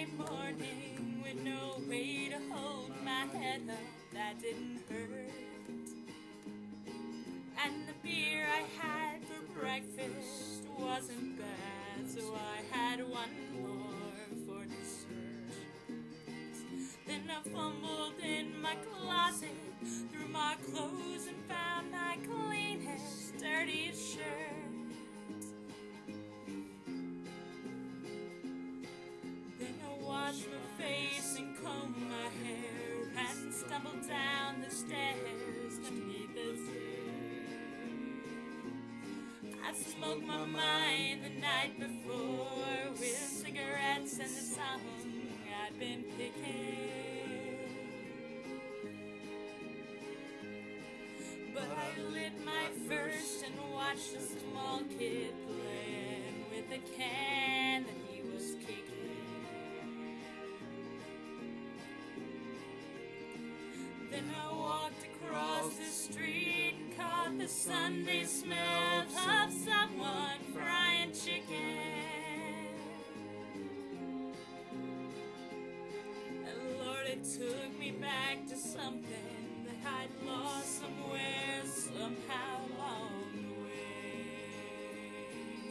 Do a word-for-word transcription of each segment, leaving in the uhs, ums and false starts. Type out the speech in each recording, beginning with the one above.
Sunday morning with no way to hold my head up that didn't hurt. And the beer I had for breakfast wasn't bad, so I had one more for dessert. Then I fumbled in my closet, through my clothes and found my cleanest, dirtiest shirt. Then I washed my face and combed my hair and stumbled down the stairs to meet the stairs. I smoked my mind the night before with cigarettes and the song I'd been picking. But I lit my first and watched a small kid playing with a can that he was kicking. Then I walked across the street and caught the Sunday smell of someone frying chicken. And Lord, it took me back to something that I'd lost somewhere, somehow along the way.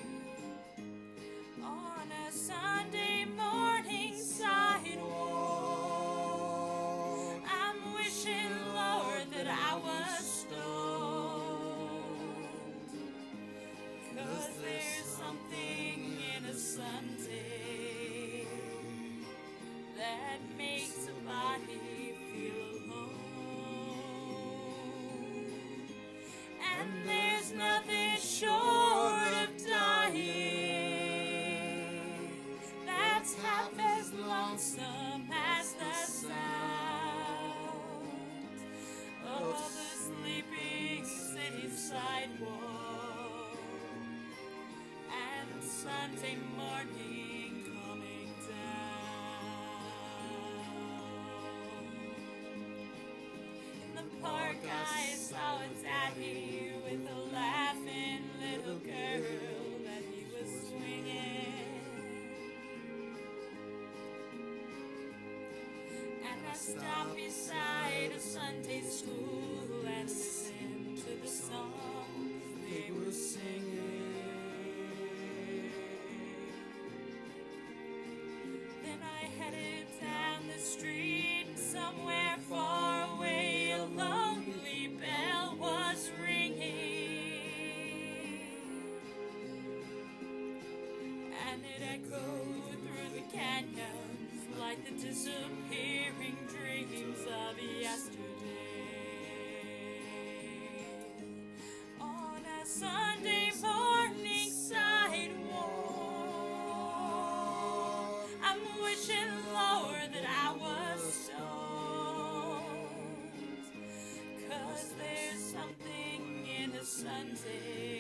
On a Sunday morning sidewalk, I'm wishing, Lord, that I was stoned. 'Cause there's something in a Sunday that makes a body feel alone. And there's nothing short of dying that's half as lonesome as the sound of the sleeping city sidewalk and Sunday morning coming down. In the park I saw a daddy with a laughing little girl that he was swinging. And I stopped beside a Sunday school and listened to the songs they were singing. Then I headed down the street and somewhere far away a lonely bell was ringing. And it echoed through the canyons like the disappearing dreams of yesterday. On a Sunday morning sidewalk, I'm wishing, Lord, that I was stoned. 'Cause there's something in a Sunday